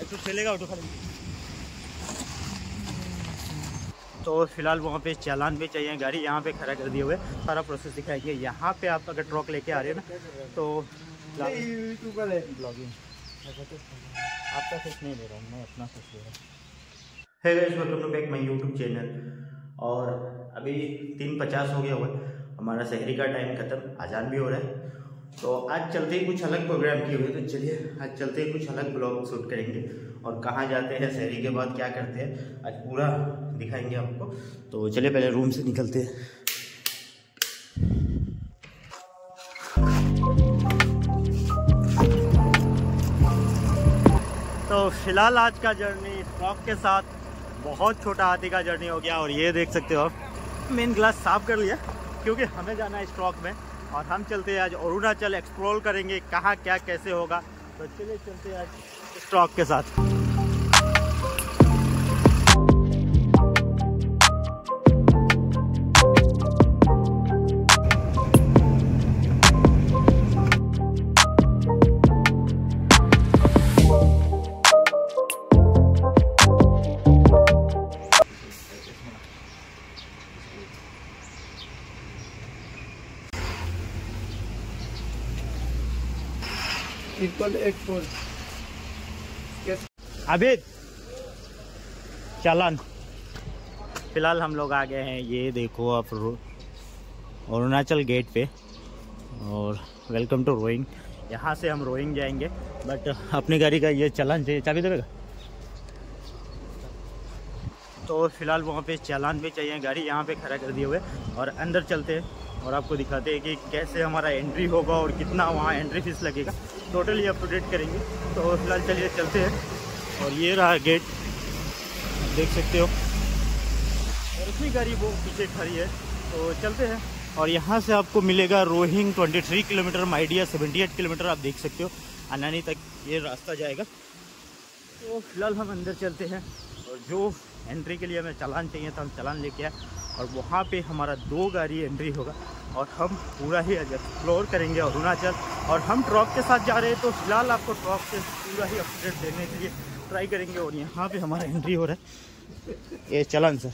Auto चलेगा, auto खरीद। तो फिलहाल वहाँ पे चालान भी चाहिए, गाड़ी यहाँ पे खड़ा कर दिए हुए, सारा प्रोसेस दिखाएंगे। यहाँ पे आप अगर ट्रक लेके आ रहे हो ना तो ब्लॉगिंग आपका कुछ नहीं ले रहा हूँ, मैं अपना कुछ ले रहा हूँ। Hey guys, welcome to back my YouTube channel. और अभी 3:50 हो गया हुआ, हमारा शहरी का टाइम खत्म, आजान भी हो रहा है। तो आज चलते ही कुछ अलग प्रोग्राम किए हुए, तो चलिए आज चलते ही कुछ अलग ब्लॉग शूट करेंगे और कहाँ जाते हैं, शहरी के बाद क्या करते हैं, आज पूरा दिखाएंगे आपको। तो चलिए पहले रूम से निकलते हैं। तो फिलहाल आज का जर्नी ट्रक के साथ बहुत छोटा हाथी का जर्नी हो गया। और ये देख सकते हो आप, मेन ग्लास साफ कर लिया क्योंकि हमें जाना है इस ट्रक में और हम चलते हैं आज अरुणाचल, एक्सप्लोर करेंगे कहाँ क्या कैसे होगा। तो चलिए चलते हैं आज इस ट्रक के साथ। अभी चालान फिलहाल हम लोग आ गए हैं, ये देखो आप अरुणाचल गेट पे। और वेलकम टू रोइंग। यहाँ से हम रोइंग जाएंगे, बट अपनी गाड़ी का ये चालान चाहिए, चाबी देगा। तो फिलहाल वहाँ पे चालान भी चाहिए, गाड़ी यहाँ पे खड़ा कर दिए हुए। और अंदर चलते हैं और आपको दिखाते हैं कि कैसे हमारा एंट्री होगा और कितना वहाँ एंट्री फीस लगेगा, टोटली अप टू डेट करेंगे। तो फिलहाल चलिए चलते हैं। और ये रहा गेट, देख सकते हो, और इतनी गाड़ी वो पीछे खड़ी है। तो चलते हैं। और यहाँ से आपको मिलेगा रोइंग 23 किलोमीटर, माइडिया 78 किलोमीटर, आप देख सकते हो अनानी तक ये रास्ता जाएगा। तो फिलहाल हम अंदर चलते हैं और जो एंट्री के लिए हमें चालान चाहिए था हम चालान लेके आए। और वहाँ पे हमारा 2 गाड़ी एंट्री होगा और हम पूरा ही एक्सप्लोर करेंगे अरुणाचल। और हम ट्रक के साथ जा रहे हैं, तो फिलहाल आपको ट्रक से पूरा ही अपडेट देने के लिए ट्राई करेंगे। और यहाँ पे हमारा एंट्री हो रहा है ये चालान से।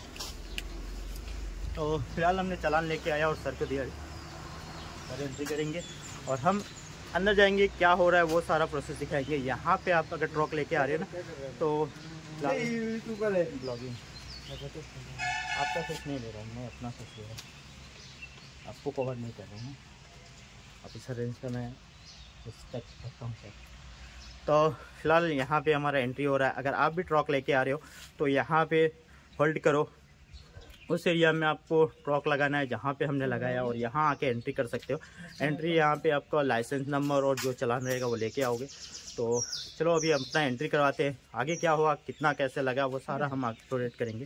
तो फिलहाल हमने चालान लेके आया और सर को दिया और एंट्री करेंगे और हम अंदर जाएंगे, क्या हो रहा है वो सारा प्रोसेस दिखाएंगे। यहाँ पे आप अगर ट्रक लेके आ रहे हो ना तो ब्लॉगिंग आपका कुछ नहीं ले रहा हूँ, मैं अपना कुछ ले रहा हूँ, आपको कवर नहीं कर रहा हूँ। ऑफिसर रेंज का मैं रिस्पेक्ट करता हूँ सर। तो फिलहाल यहाँ पे हमारा एंट्री हो रहा है। अगर आप भी ट्रक लेके आ रहे हो तो यहाँ पे होल्ड करो, उस एरिया में आपको ट्रक लगाना है जहाँ पे हमने लगाया, और यहाँ आके एंट्री कर सकते हो। एंट्री यहाँ पे आपका लाइसेंस नंबर और जो चालान रहेगा वो लेके आओगे। तो चलो अभी अपना एंट्री करवाते हैं, आगे क्या हुआ कितना कैसे लगा वो सारा हम एक्सप्लोरेट करेंगे।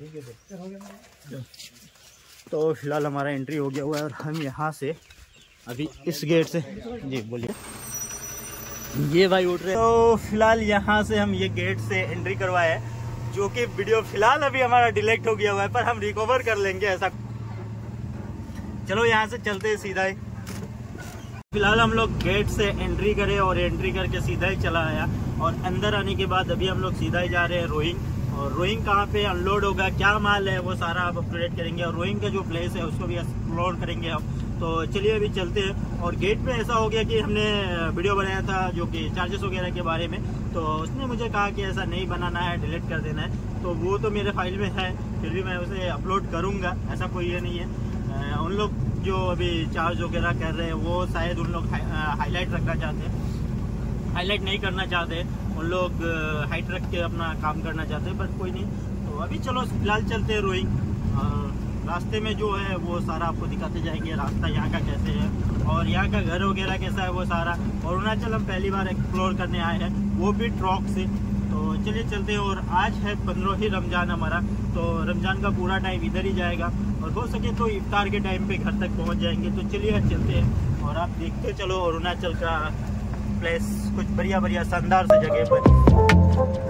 तो फिलहाल हमारा एंट्री हो गया हुआ है और हम यहाँ से अभी इस गेट से, जी बोलिए, ये भाई उठ रहे। तो फिलहाल यहाँ से हम ये गेट से एंट्री करवाए, जो कि वीडियो फिलहाल अभी हमारा डिलीट हो गया हुआ है, पर हम रिकवर कर लेंगे ऐसा। चलो यहाँ से चलते हैं सीधा ही। फिलहाल हम लोग गेट से एंट्री करे और एंट्री करके सीधा ही चला आया। और अंदर आने के बाद अभी हम लोग सीधा ही जा रहे हैं रोइंग। और रोइंग कहाँ पे अनलोड होगा, क्या माल है, वो सारा आप अपडेट करेंगे। और रोइंग का जो प्लेस है उसको भी एक्सप्लोर करेंगे हम। तो चलिए अभी चलते हैं। और गेट पे ऐसा हो गया कि हमने वीडियो बनाया था जो कि चार्जेस वगैरह के बारे में, तो उसने मुझे कहा कि ऐसा नहीं बनाना है, डिलीट कर देना है। तो वो तो मेरे फाइल में है, फिर भी मैं उसे अपलोड करूँगा, ऐसा कोई ये नहीं है। उन लोग जो अभी चार्ज वगैरह कर रहे हैं वो शायद उन लोग हाईलाइट रखना चाहते हैं, हाईलाइट नहीं करना चाहते, उन लोग हाइट रख के अपना काम करना चाहते हैं, पर कोई नहीं। तो अभी चलो फिलहाल चलते हैं रोइंग। रास्ते में जो है वो सारा आपको दिखाते जाएंगे, रास्ता यहाँ का कैसे है और यहाँ का घर वगैरह कैसा है वो सारा। अरुणाचल हम पहली बार एक्सप्लोर करने आए हैं, वो भी ट्रक से। तो चलिए चलते हैं। और आज है 15 रमजान हमारा, तो रमजान का पूरा टाइम इधर ही जाएगा और हो सके तो इफ्तार के टाइम पे घर तक पहुंच जाएंगे। तो चलिए चलते हैं और आप देखते चलो अरुणाचल का प्लेस, कुछ बढ़िया बढ़िया शानदार से जगह पर।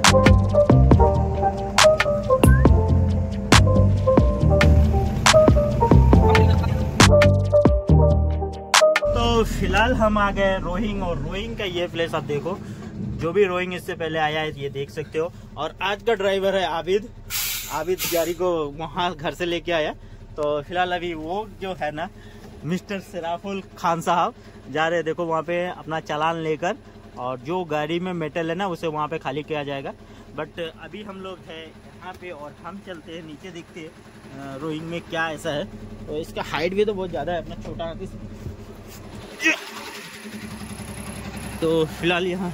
तो फिलहाल हम आ गए रोइंग। और रोइंग का ये प्लेस आप देखो, जो भी रोइंग इससे पहले आया है ये देख सकते हो। और आज का ड्राइवर है आबिद गाड़ी को वहाँ घर से लेके आया। तो फिलहाल अभी वो जो है ना मिस्टर सराफुल खान साहब जा रहे हैं, देखो वहाँ पे अपना चालान लेकर, और जो गाड़ी में मेटल है ना उसे वहाँ पे खाली किया जाएगा। बट अभी हम लोग हैं यहाँ पे और हम चलते हैं नीचे, देखते हैं रोइंग में क्या ऐसा है। तो इसका हाइट भी तो बहुत ज़्यादा है अपना छोटा हाथी। तो फिलहाल यहाँ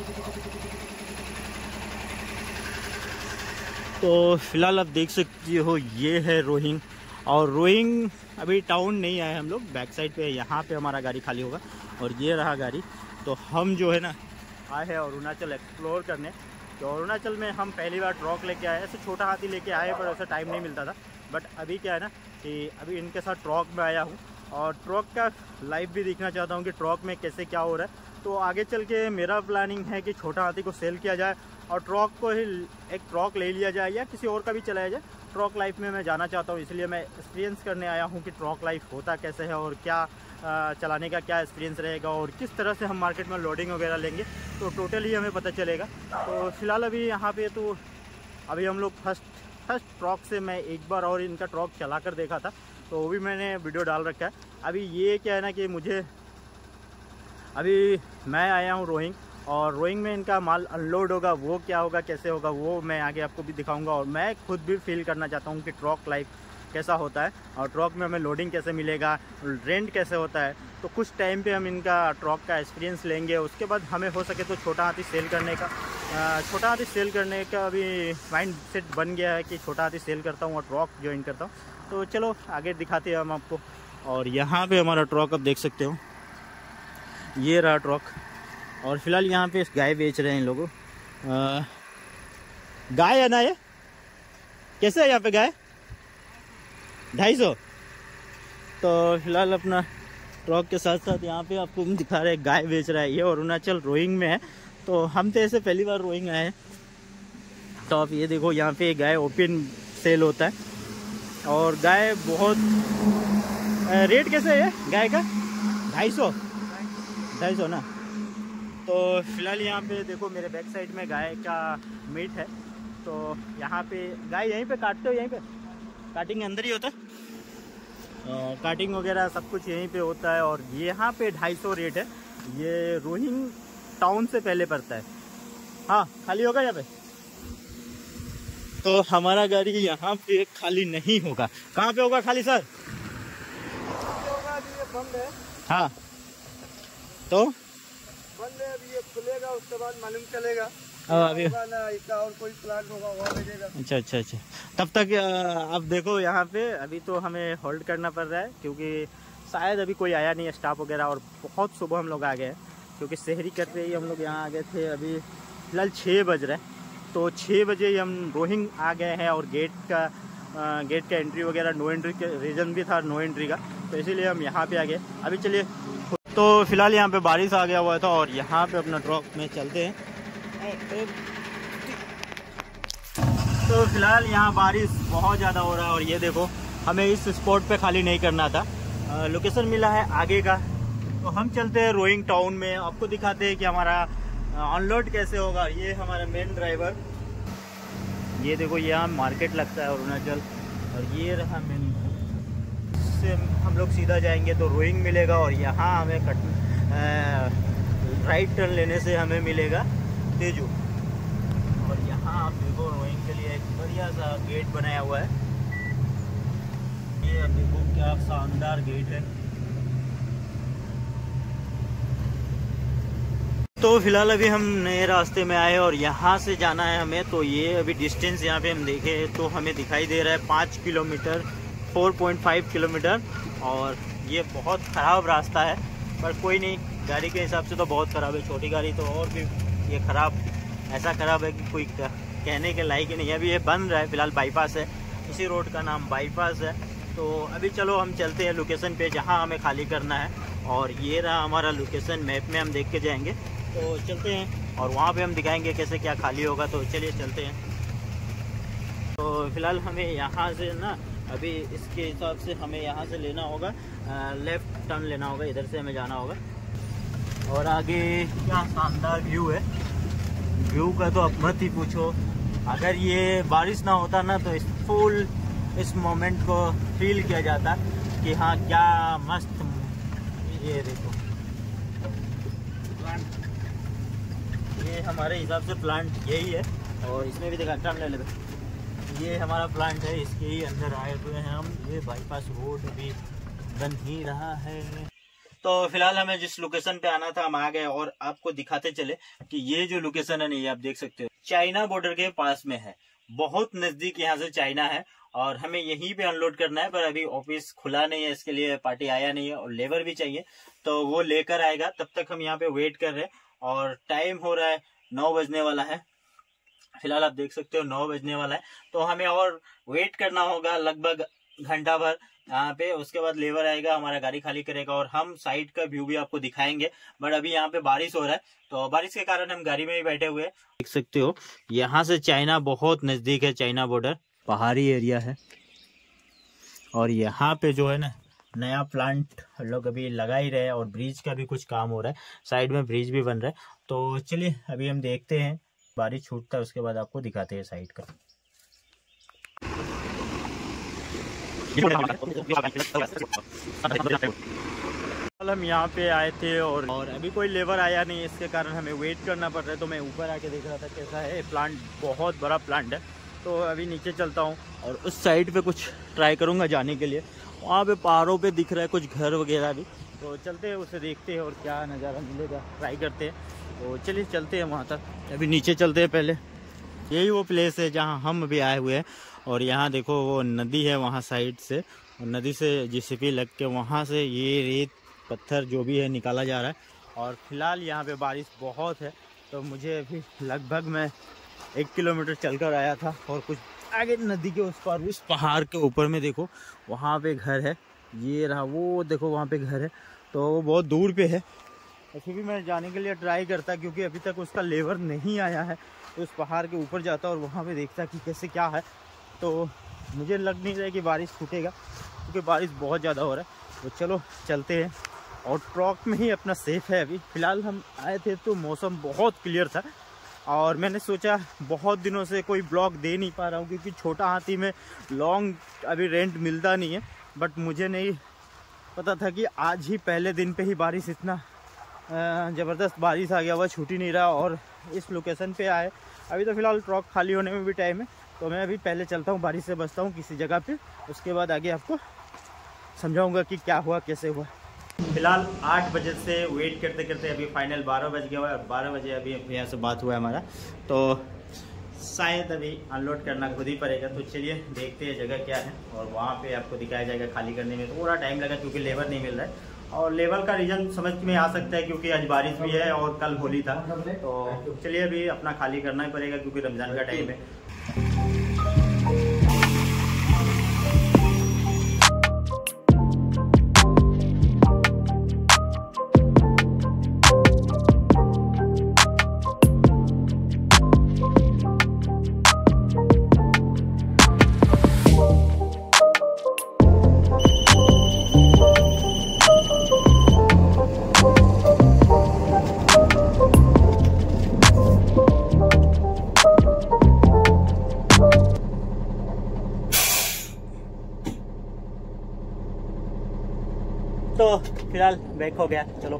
आप देख सकते हो ये है रोइंग। और रोइंग अभी टाउन नहीं आए हम लोग, बैक साइड पे यहाँ पे हमारा गाड़ी खाली होगा और ये रहा गाड़ी। तो हम जो है ना आए हैं अरुणाचल एक्सप्लोर करने। तो अरुणाचल में हम पहली बार ट्रक लेके आए, ऐसे छोटा हाथी लेके आए पर ऐसा टाइम नहीं मिलता था। बट अभी क्या है ना कि अभी इनके साथ ट्रक में आया हूँ और ट्रक का लाइव भी देखना चाहता हूँ कि ट्रक में कैसे क्या हो रहा है। तो आगे चल के मेरा प्लानिंग है कि छोटा हाथी को सेल किया जाए और ट्रक को ही एक ट्रक ले लिया जाए या किसी और का भी चलाया जाए। ट्रक लाइफ में मैं जाना चाहता हूँ, इसलिए मैं एक्सपीरियंस करने आया हूँ कि ट्रक लाइफ होता कैसे है और क्या चलाने का क्या एक्सपीरियंस रहेगा और किस तरह से हम मार्केट में लोडिंग वगैरह लेंगे, तो टोटली हमें पता चलेगा। तो फिलहाल अभी यहाँ पे तो अभी हम लोग फर्स्ट ट्रक से मैं एक बार और इनका ट्रक चला कर देखा था, तो वो भी मैंने वीडियो डाल रखा है। अभी ये क्या है ना कि अभी मैं आया हूँ रोइंग, और रोइंग में इनका माल अनलोड होगा, वो क्या होगा कैसे होगा वो मैं आगे आपको भी दिखाऊंगा। और मैं खुद भी फील करना चाहता हूँ कि ट्रक लाइफ कैसा होता है और ट्रक में हमें लोडिंग कैसे मिलेगा, रेंट कैसे होता है। तो कुछ टाइम पे हम इनका ट्रक का एक्सपीरियंस लेंगे, उसके बाद हमें हो सके तो छोटा हाथी सेल करने का अभी माइंड सेट बन गया है कि छोटा हाथी सेल करता हूँ और ट्रक ज्वाइन करता हूँ। तो चलो आगे दिखाते हैं हम आपको। और यहाँ पे हमारा ट्रक आप देख सकते हो, ये रहा ट्रक। और फिलहाल यहाँ पे गाय बेच रहे हैं इन लोगों। गाय है ना ये, कैसे है यहाँ पे गाय? 250। तो फिलहाल अपना ट्रक के साथ साथ यहाँ पे आपको दिखा रहे हैं गाय बेच रहा है। ये अरुणाचल रोइंग में है, तो हम तो ऐसे पहली बार रोइंग आए हैं। तो आप ये देखो यहाँ पे गाय ओपन सेल होता है और गाय बहुत रेट कैसे है गाय का? 250 ना। तो फिलहाल यहाँ पे देखो मेरे बैक साइड में गाय का मीट है। तो यहाँ पे गाय यहीं पे काटते हो, यहीं पे काटिंग अंदर ही होता है, काटिंग वगैरह सब कुछ यहीं पे होता है। और यहाँ पे 250 रेट है। ये रोइंग टाउन से पहले पड़ता है। हाँ खाली होगा यहाँ पे। तो हमारा गाड़ी यहाँ पे खाली नहीं होगा। कहाँ पे होगा खाली सर? बंद है। हाँ तो बंद है, अभी ये खुलेगा उसके बाद मालूम चलेगा। अभी और कोई प्लान होगा वहाँ भेजेगा। अच्छा। तब तक अब देखो यहाँ पे अभी तो हमें होल्ड करना पड़ रहा है क्योंकि शायद अभी कोई आया नहीं है स्टाफ वगैरह। और बहुत सुबह हम लोग आ गए हैं क्योंकि शहरी करते ही हम लोग यहाँ आ गए थे। अभी फिलहाल 6 बज रहे हैं, तो 6 बजे ही हम रोइंग आ गए हैं। और गेट का एंट्री वगैरह नो एंट्री का रीज़न भी था, नो एंट्री का, तो इसीलिए हम यहाँ पे आ गए। अभी चलिए। तो फिलहाल यहाँ पे बारिश आ गया हुआ था और यहाँ पे अपना ट्रक में चलते हैं। तो फिलहाल यहाँ बारिश बहुत ज़्यादा हो रहा है और ये देखो हमें इस स्पॉट पे खाली नहीं करना था, लोकेशन मिला है आगे का। तो हम चलते हैं रोइंग टाउन में, आपको दिखाते हैं कि हमारा अनलोड कैसे होगा। ये हमारा मेन ड्राइवर, ये देखो यहाँ मार्केट लगता है अरुणाचल, और ये रहा मेन। से हम लोग सीधा जाएंगे तो रोइंग मिलेगा और यहाँ हमें राइट टर्न लेने से हमें मिलेगा तेजू। और यहाँ आप देखो रोइंग के लिए एक बढ़िया सा गेट बनाया हुआ है। ये आप देखो क्या शानदार गेट है। तो फिलहाल अभी हम नए रास्ते में आए और यहाँ से जाना है हमें। तो ये अभी डिस्टेंस यहाँ पे हम देखे तो हमें दिखाई दे रहा है 5 किलोमीटर, 4.5 किलोमीटर। और ये बहुत ख़राब रास्ता है पर कोई नहीं, गाड़ी के हिसाब से तो बहुत ख़राब है। छोटी गाड़ी तो और भी ये ख़राब, ऐसा ख़राब है कि कोई कहने के लायक ही नहीं है। अभी ये बन रहा है, फिलहाल बाईपास है, इसी रोड का नाम बाईपास है। तो अभी चलो हम चलते हैं लोकेशन पे जहाँ हमें खाली करना है। और ये रहा हमारा लोकेशन, मैप में हम देख के जाएंगे। तो चलते हैं और वहाँ पे हम दिखाएंगे कैसे क्या खाली होगा। तो चलिए चलते हैं। तो फिलहाल हमें यहाँ से ना अभी इसके हिसाब से हमें यहाँ से लेना होगा, लेफ़्ट टर्न लेना होगा, इधर से हमें जाना होगा। और आगे क्या शानदार व्यू है। व्यू का तो अब मत ही पूछो। अगर ये बारिश ना होता ना तो इस मोमेंट को फील किया जाता कि हाँ क्या मस्त। ये देखो ये हमारे हिसाब से प्लांट यही है, और इसमें भी देखा टर्न ले लेते। ये हमारा प्लांट है, इसके ही अंदर आए हुए हैं हम। ये बाईपास रोड भी बन ही रहा है। तो फिलहाल हमें जिस लोकेशन पे आना था हम आ गए, और आपको दिखाते चले कि ये जो लोकेशन है ना, ये आप देख सकते हो चाइना बॉर्डर के पास में है। बहुत नजदीक यहाँ से चाइना है, और हमें यहीं पे अनलोड करना है। पर अभी ऑफिस खुला नहीं है, इसके लिए पार्टी आया नहीं है, और लेबर भी चाहिए, तो वो लेकर आएगा। तब तक हम यहाँ पे वेट कर रहे हैं, और टाइम हो रहा है 9 बजने वाला है। फिलहाल आप देख सकते हो 9 बजने वाला है, तो हमें और वेट करना होगा लगभग घंटा भर यहाँ पे। उसके बाद लेबर आएगा, हमारा गाड़ी खाली करेगा, और हम साइड का व्यू भी आपको दिखाएंगे। बट अभी यहाँ पे बारिश हो रहा है, तो बारिश के कारण हम गाड़ी में ही बैठे हुए हैं। देख सकते हो यहाँ से चाइना बहुत नजदीक है, चाइना बॉर्डर पहाड़ी एरिया है। और यहाँ पे जो है ना नया प्लांट लोग अभी लगा ही रहे हैं, और ब्रिज का भी कुछ काम हो रहा है, साइड में ब्रिज भी बन रहा है। तो चलिए अभी हम देखते हैं, बारिश छूटता है उसके बाद आपको दिखाते हैं साइड का। हम यहाँ पे आए थे, और अभी कोई लेबर आया नहीं, इसके कारण हमें वेट करना पड़ रहा है। तो मैं ऊपर आके देख रहा था कैसा है प्लांट, बहुत बड़ा प्लांट है। तो अभी नीचे चलता हूँ, और उस साइड पे कुछ ट्राई करूँगा जाने के लिए। वहाँ पे पहाड़ों पे दिख रहा है कुछ घर वगैरह भी, तो चलते हैं उसे देखते हैं और क्या नज़ारा मिलेगा, ट्राई करते हैं। तो चलिए चलते हैं वहाँ तक। अभी नीचे चलते हैं पहले। यही वो प्लेस है जहाँ हम अभी आए हुए हैं, और यहाँ देखो वो नदी है वहाँ साइड से, और नदी से जेसीबी लग के वहाँ से ये रेत पत्थर जो भी है निकाला जा रहा है। और फिलहाल यहाँ पे बारिश बहुत है, तो मुझे अभी लगभग मैं 1 किलोमीटर चलकर आया था, और कुछ आगे नदी के उस पार उस पहाड़ के ऊपर में देखो वहाँ पे घर है। ये रहा वो देखो वहाँ पे घर है, तो वो बहुत दूर पे है। और फिर भी मैं जाने के लिए ट्राई करता, क्योंकि अभी तक उसका लेबर नहीं आया है। तो उस पहाड़ के ऊपर जाता और वहाँ पे देखता कि कैसे क्या है। तो मुझे लग नहीं रहा है कि बारिश छूटेगा, क्योंकि बारिश बहुत ज़्यादा हो रहा है। तो चलो चलते हैं, और ट्रक में ही अपना सेफ है। अभी फ़िलहाल हम आए थे तो मौसम बहुत क्लियर था, और मैंने सोचा बहुत दिनों से कोई ब्लॉग दे नहीं पा रहा हूँ, क्योंकि छोटा हाथी में लॉन्ग अभी रेंट मिलता नहीं है। बट मुझे नहीं पता था कि आज ही पहले दिन पे ही बारिश इतना ज़बरदस्त बारिश आ गया, वह छूट ही नहीं रहा। और इस लोकेशन पे आए, अभी तो फ़िलहाल ट्रक खाली होने में भी टाइम है। तो मैं अभी पहले चलता हूँ, बारिश से बचता हूँ किसी जगह पे, उसके बाद आगे आपको समझाऊँगा कि क्या हुआ कैसे हुआ। फिलहाल 8 बजे से वेट करते करते अभी फाइनल 12 बज गया हुआ है। 12 बजे अभी यहाँ से बात हुआ है हमारा, तो शायद अभी अनलोड करना खुद ही पड़ेगा। तो चलिए देखते हैं जगह क्या है, और वहाँ पे आपको दिखाया जाएगा। खाली करने में थोड़ा टाइम लगा, क्योंकि लेबर नहीं मिल रहा है, और लेबर का रीज़न समझ में आ सकता है, क्योंकि आज बारिश भी है और कल होली था। तो चलिए अभी अपना खाली करना ही पड़ेगा, क्योंकि रमज़ान का टाइम है। तो फिलहाल बैक हो गया, चलो।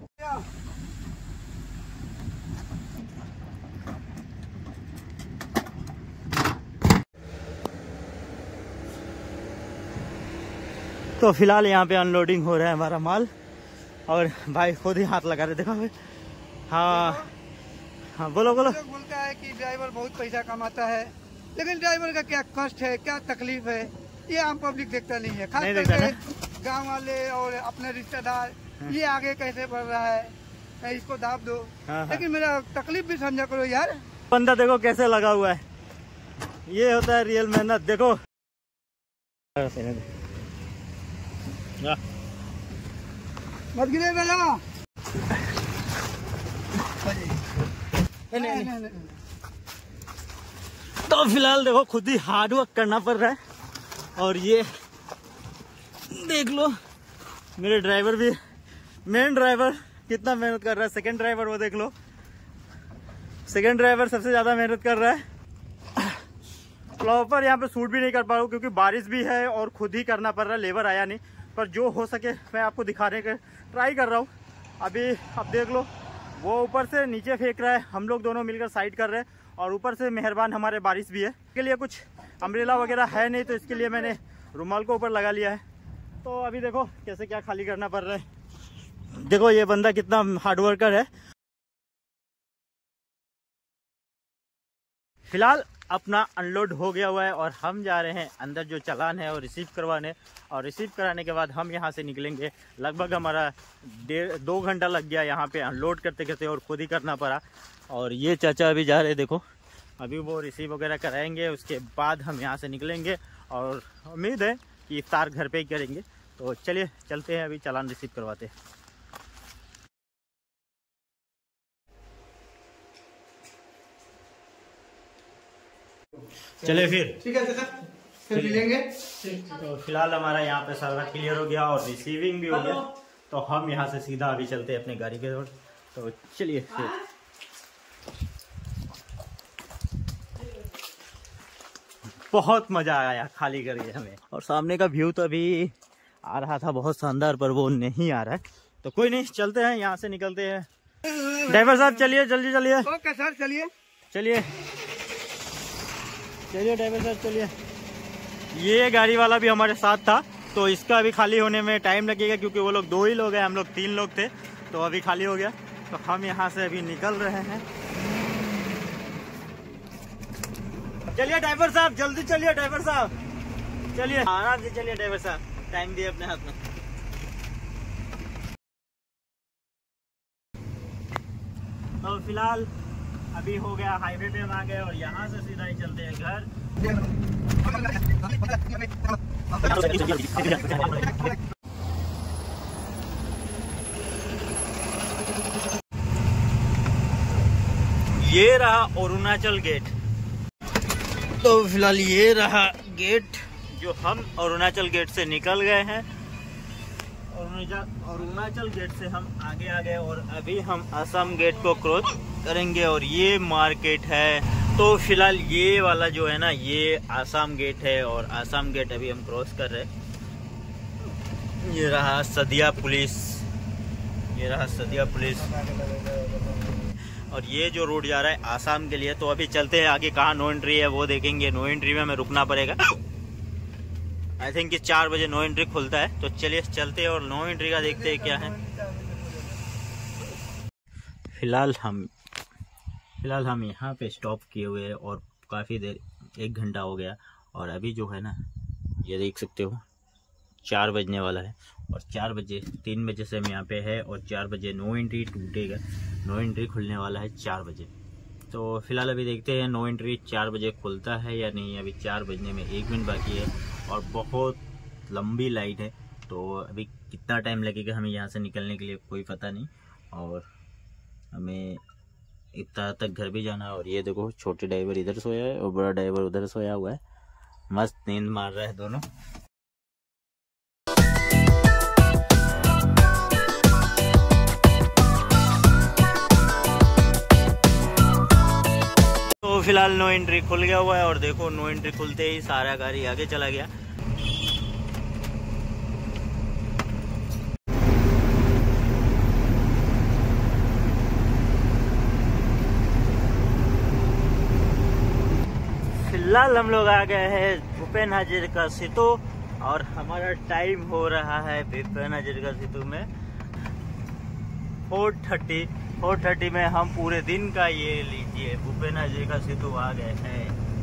तो फिलहाल यहाँ पे अनलोडिंग हो रहा है हमारा माल, और भाई खुद ही हाथ लगा रहे, देखो भाई। हाँ हाँ, बोलो बोलो। बोलता है कि ड्राइवर बहुत पैसा कमाता है, लेकिन ड्राइवर का क्या कष्ट है, क्या तकलीफ है, ये आम पब्लिक देखता नहीं है। खास करके गांव वाले और अपने रिश्तेदार, ये आगे कैसे बढ़ रहा है, इसको दाब दो। लेकिन मेरा तकलीफ भी समझा करो यार। बंदा देखो कैसे लगा हुआ है, ये होता है रियल मेहनत। देखो मत गिरे बेटा। तो फिलहाल देखो खुद ही हार्ड वर्क करना पड़ रहा है, और ये देख लो मेरे ड्राइवर भी, मेन ड्राइवर कितना मेहनत कर रहा है, सेकंड ड्राइवर वो देख लो। सेकंड ड्राइवर सबसे ज़्यादा मेहनत कर रहा है। प्रॉपर यहाँ पे शूट भी नहीं कर पा रहा हूँ क्योंकि बारिश भी है और खुद ही करना पड़ रहा है, लेबर आया नहीं। पर जो हो सके मैं आपको दिखाने का ट्राई कर रहा हूँ। अभी अब देख लो, वो ऊपर से नीचे फेंक रहा है, हम लोग दोनों मिलकर साइड कर रहे हैं, और ऊपर से मेहरबान हमारे बारिश भी है। इसके लिए कुछ अम्ब्रेला वगैरह है नहीं, तो इसके लिए मैंने रुमाल को ऊपर लगा लिया है। तो अभी देखो कैसे क्या खाली करना पड़ रहा है। देखो ये बंदा कितना हार्ड वर्कर है। फिलहाल अपना अनलोड हो गया हुआ है और हम जा रहे हैं अंदर जो चालान है और रिसीव करवाने, और रिसीव कराने के बाद हम यहाँ से निकलेंगे। लगभग हमारा 1.5-2 घंटा लग गया यहाँ पे अनलोड करते करते, और खुद ही करना पड़ा। और ये चाचा अभी जा रहे, देखो अभी वो रिसीव वगैरह कराएंगे, उसके बाद हम यहाँ से निकलेंगे और उम्मीद है कि इफ्तार घर पे ही करेंगे। तो चलिए चलते हैं, अभी चालान रिसीव करवाते हैं। चले फिर, ठीक है चाचा, फिर मिलेंगे। तो फिलहाल हमारा यहाँ पे सर्वर क्लियर हो गया और रिसीविंग भी हो गया, तो हम यहाँ से सीधा अभी चलते हैं अपने गाड़ी के ओर। तो चलिए फिर। बहुत मजा आया खाली करके हमें, और सामने का व्यू तो अभी आ रहा था बहुत शानदार, पर वो नहीं आ रहा है। तो कोई नहीं, चलते हैं यहाँ से, निकलते हैं। ड्राइवर साहब चलिए, जल्दी चलिए। ओके सर, चलिए चलिए चलिए ड्राइवर साहब चलिए। ये गाड़ी वाला भी हमारे साथ था, तो इसका अभी खाली होने में टाइम लगेगा, क्योंकि वो लोग 2 ही लोग हैं, हम लोग 3 लोग थे, तो अभी खाली हो गया। तो हम यहाँ से अभी निकल रहे हैं। चलिए ड्राइवर साहब, जल्दी चलिए ड्राइवर साहब, चलिए आराम से चलिए ड्राइवर साहब, टाइम दिए अपने हाथ में। तो फिलहाल अभी हो गया, हाईवे पे हम आ गए, और यहाँ से सीधा ही चलते हैं घर। ये रहा अरुणाचल गेट। तो फिलहाल ये रहा गेट, जो हम अरुणाचल गेट से निकल गए हैं। अरुणाचल गेट से हम आगे आ गए, और अभी हम असम गेट को क्रॉस करेंगे, और ये मार्केट है। तो फिलहाल ये वाला जो है ना, ये आसाम गेट है, और आसाम गेट अभी हम क्रॉस कर रहे हैं। ये रहा सदिया पुलिस, ये रहा सदिया पुलिस, और ये जो रोड जा रहा है आसाम के लिए। तो अभी चलते हैं आगे, कहाँ नो एंट्री है वो देखेंगे। नो एंट्री में हमें रुकना पड़ेगा, आई थिंक कि 4 बजे नो एंट्री खुलता है। तो चलिए चलते हैं और नो एंट्री का देखते हैं क्या है। फिलहाल हम यहाँ पे स्टॉप किए हुए हैं, और काफ़ी देर 1 घंटा हो गया, और अभी जो है ना, ये देख सकते हो 4 बजने वाला है, और 3 बजे से हम यहाँ पे है, और 4 बजे नो एंट्री टूटेगा। नो एंट्री खुलने वाला है 4 बजे। तो फिलहाल अभी देखते हैं नो एंट्री 4 बजे खुलता है या नहीं। अभी 4 बजने में 1 मिनट बाकी है, और बहुत लंबी लाइट है, तो अभी कितना टाइम लगेगा हमें यहाँ से निकलने के लिए कोई पता नहीं। और हमें इतना तक घर भी जाना है। और ये देखो, छोटे ड्राइवर इधर सोया है और बड़ा ड्राइवर उधर सोया हुआ है, मस्त नींद मार रहा है दोनों। तो फिलहाल नो एंट्री खुल गया हुआ है, और देखो नो एंट्री खुलते ही सारा गाड़ी आगे चला गया। फिलहाल हम लोग आ गए हैं भूपेन हजारिका सेतु, और हमारा टाइम हो रहा है भूपेन हजारिका सेतु में 4:30 में हम पूरे दिन का ये लीजिए भूपेन हजारिका सेतु आ गए हैं।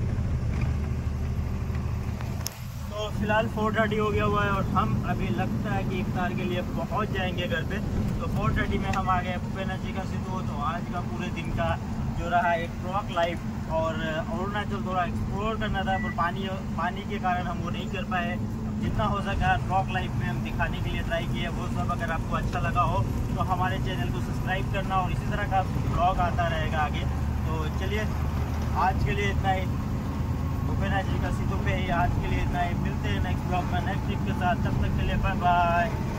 तो फिलहाल 4:30 हो गया हुआ है, और हम अभी लगता है कि इफ्तार के लिए पहुंच जाएंगे घर पे। तो 4:30 में हम आ गए भूपेन हजारिका सेतु। तो आज का पूरे दिन का जो रहा एक रॉक लाइफ, और अरुणाचल थोड़ा एक्सप्लोर करना था, पर पानी के कारण हम वो नहीं कर पाए। जितना हो सका रॉक लाइफ में हम दिखाने के लिए ट्राई किए वो सब। अगर आपको अच्छा लगा हो तो हमारे चैनल को सब्सक्राइब करना, और इसी तरह का ब्लॉग आता रहेगा आगे। तो चलिए आज के लिए इतना ही, भूपेन हजारिका सेतु पे ही आज के लिए इतना ही। मिलते हैं नेक्स्ट ब्लॉग में नेक्स्ट ट्रिप के साथ, तब तक के लिए बाय बाय।